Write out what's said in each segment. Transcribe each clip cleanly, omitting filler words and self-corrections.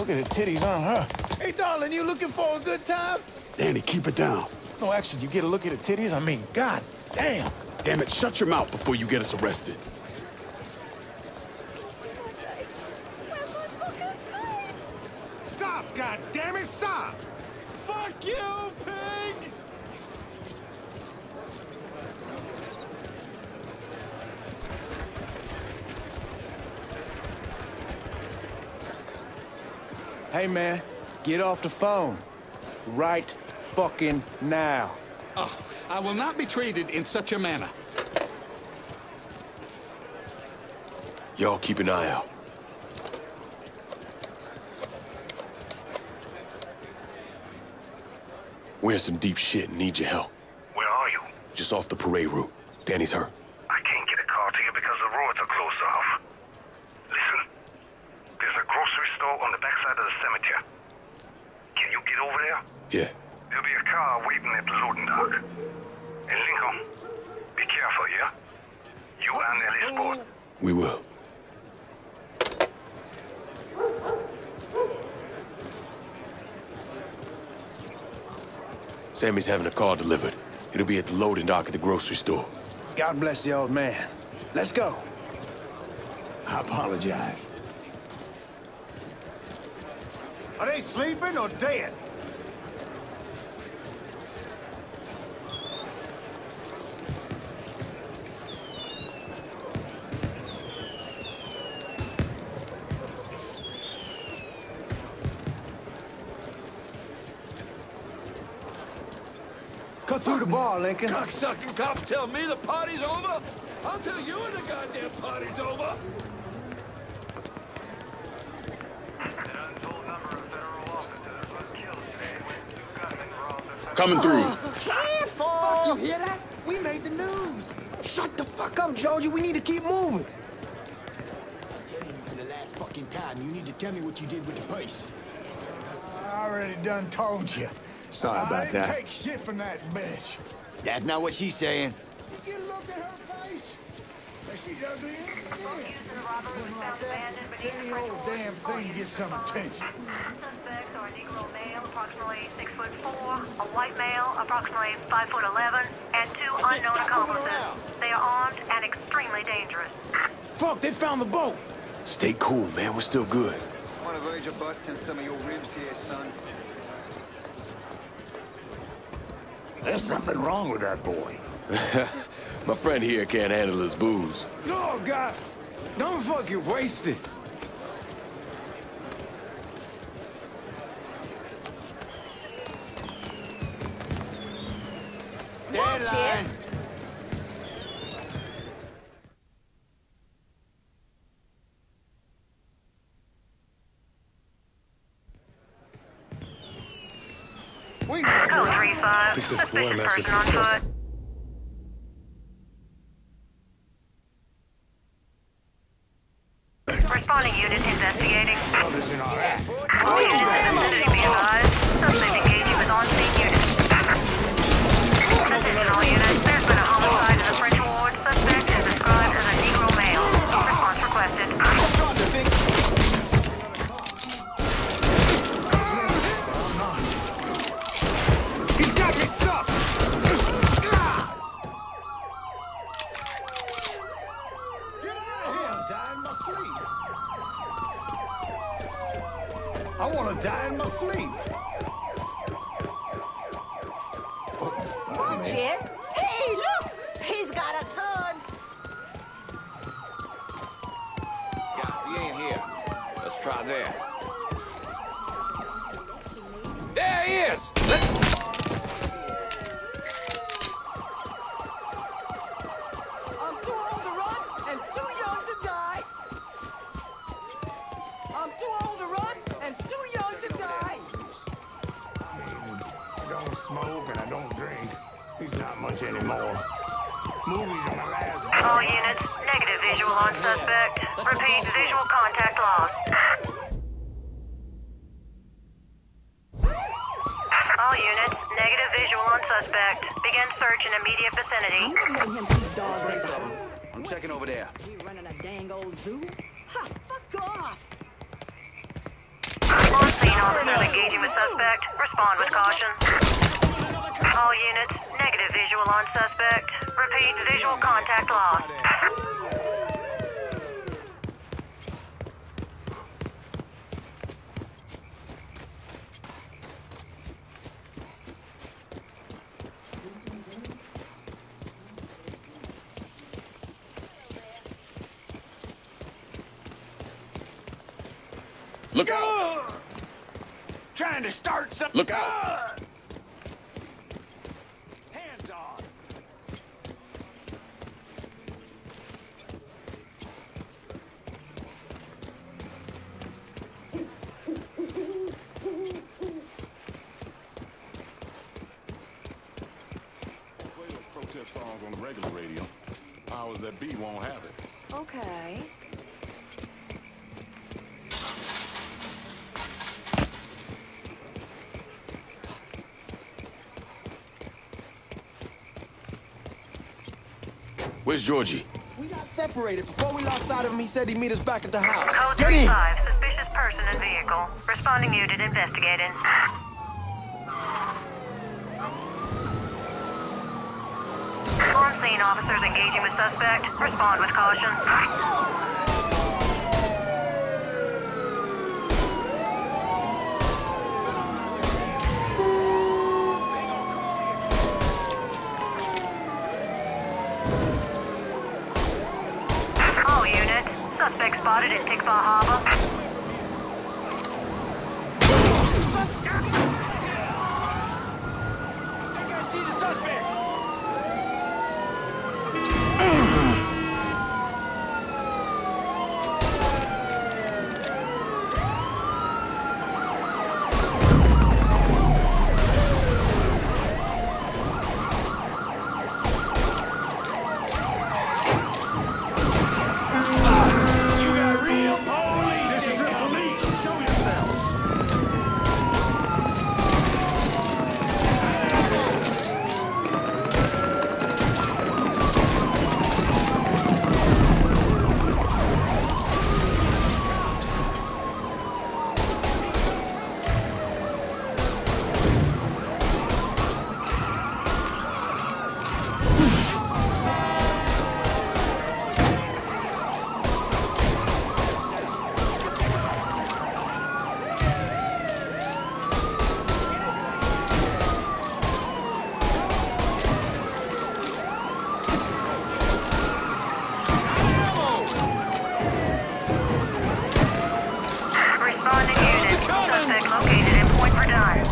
Look at the titties on her. Hey, darling, you looking for a good time? Danny, keep it down. No, actually, you get a look at the titties? I mean, god damn. Damn it, shut your mouth before you get us arrested. Stop, goddammit, stop! Fuck you, pig! Hey, man, get off the phone. Right fucking now. Oh, I will not be treated in such a manner. Y'all keep an eye out. We're in some deep shit and need your help. Where are you? Just off the parade route. Danny's hurt. I can't get a car to you because the roads are closed off. Listen, there's a grocery store on the backside of the cemetery. Can you get over there? Yeah. There'll be a car waiting at the loading dock. And Lincoln, be careful, yeah? You and Ellie's both. We will. Sammy's having a car delivered. It'll be at the loading dock at the grocery store. God bless the old man. Let's go. I apologize. Are they sleeping or dead? Cut through the bar, Lincoln. Cocksucking cops tell me the party's over? I'll tell you when the goddamn party's over! Coming through. Careful! Fuck, you hear that? We made the news. Shut the fuck up, Georgie. We need to keep moving. I'm telling you for the last fucking time, you need to tell me what you did with the purse. I already done told you. Sorry about I didn't that. take shit from that bitch. That's not what she's saying. You get a look at her face? She's ugly. Any old damn thing gets some attention. Suspects are a Negro male, approximately 6'4", a white male, approximately 5'11", and two unknown accomplices. They are armed and extremely dangerous. Fuck, they found the boat. Stay cool, man. We're still good. On the verge of busting some of your ribs here, son. There's something wrong with that boy. My friend here can't handle his booze. No, God. Don't fucking waste it. Deadline. Code 3-5. Suspicious person on foot. Responding unit investigating. All units in the vicinity be advised. Suspect engaging with on-scene units. Attention all units. There's been a homicide in the French ward. Suspect is described as a Negro male. Response requested. He's got me stuck! Get out of here! I'm dying in my sleep. I want to die in my sleep. Watch it. Hey, look! He's got a gun. Guys, he ain't here. Let's try there. There he is! I'm too old to run and too young to die. I'm too old to run and too young to die. I don't smoke and I don't drink. He's not much anymore. Movies on the last... All units, negative visual on suspect. Repeat, visual contact lost. All units, negative visual on suspect. Begin search in immediate vicinity. I'm not letting him keep dogs at the house. I'm checking over there. We running a dang old zoo? Ha! Fuck off! All On-scene officers engaging with suspect. Respond with caution. All units, negative visual on suspect. Repeat, visual contact lost. Look out! Trying to start something. Look out! Hands on. Play those protest songs on the regular radio. Powers that be won't have it. Okay. Where's Georgie? We got separated. Before we lost sight of him, he said he'd meet us back at the house. Code Get in! 35, suspicious person and vehicle. Responding unit investigating. On-scene officers engaging with suspect. Respond with caution. All units, suspect spotted at Tikva Harbor. I think I see the suspect. You got real police. This is the police. Show yourself. Responding unit, suspect located in Point Verdun.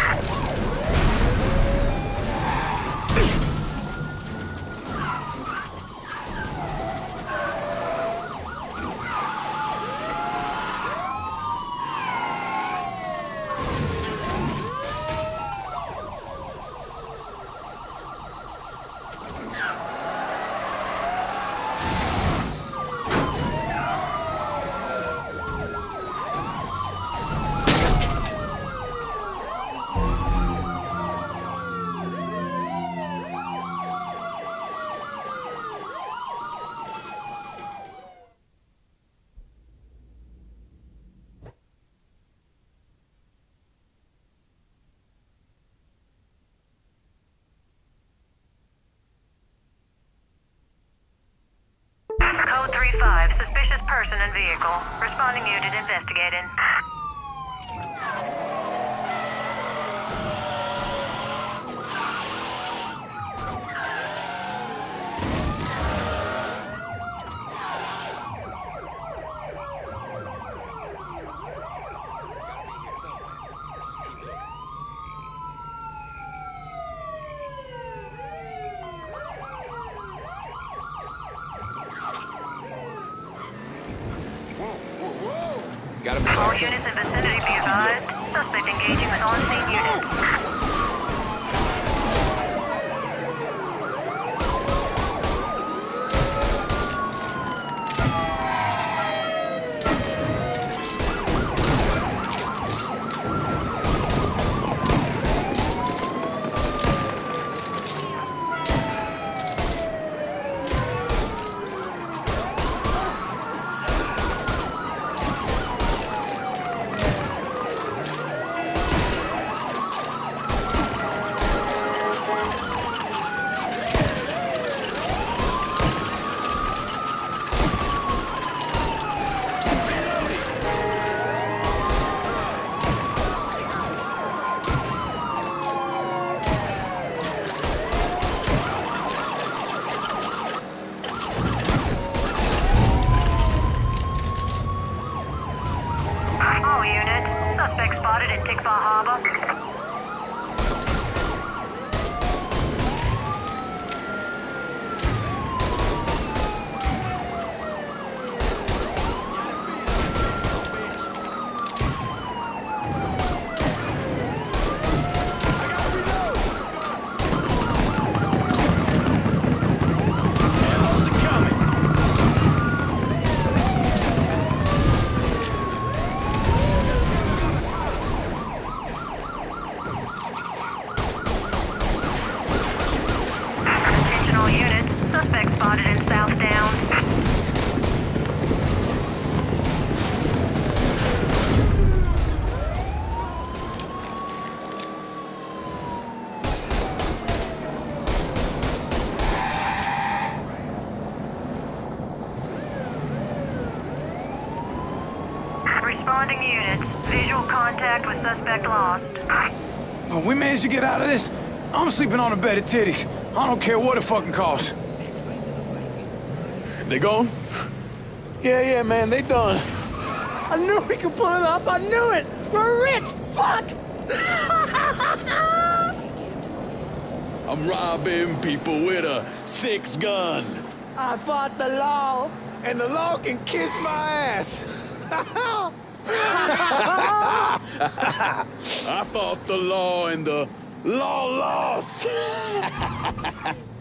Code 35, suspicious person and vehicle. Responding unit investigating. Got him. All units in vicinity be advised. Suspect engaging with on-scene units. Suspect spotted in South Downs. Responding units. Visual contact with suspect lost. Oh, we managed to get out of this. I'm sleeping on a bed of titties. I don't care what it fucking costs. They gone? Yeah, man, they done. I knew we could pull it off. I knew it. We're rich. Fuck. I'm robbing people with a 6-gun. I fought the law, and the law can kiss my ass. I fought the law and the law lost.